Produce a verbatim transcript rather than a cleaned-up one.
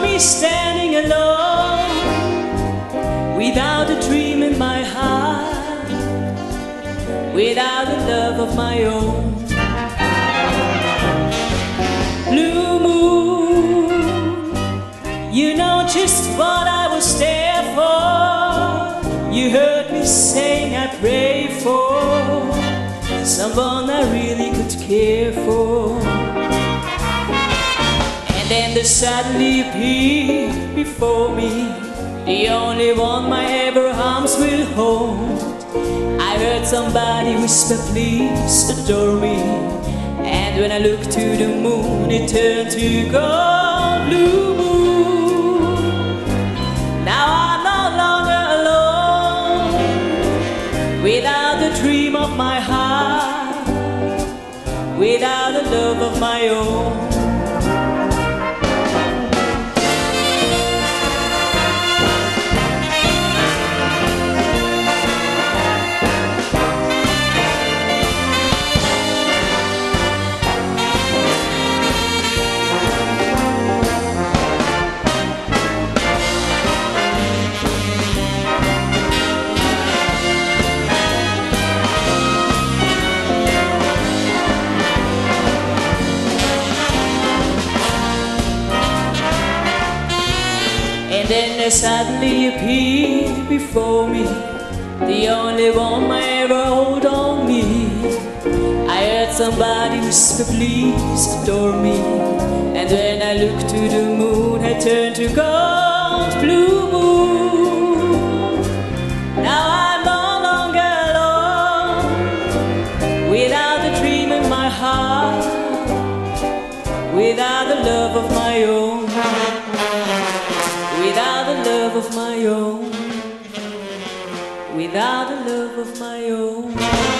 me standing alone, without a dream in my heart, without a love of my own. Blue moon, you know just what I was there for. You heard me saying I pray for someone I really could care for. And then there suddenly appeared before me the only one my ever arms will hold. I heard somebody whisper, please adore me. And when I looked to the moon, it turned to gold. Blue moon, now I'm no longer alone, without the dream of my heart, without the love of my own. And then there suddenly appeared before me the only one I ever hold on me. I heard somebody whisper, please adore me. And when I looked to the moon, I turned to gold. Blue moon, now I'm no longer alone, without a dream in my heart, without the love of my own, without the love of my own, without the love of my own.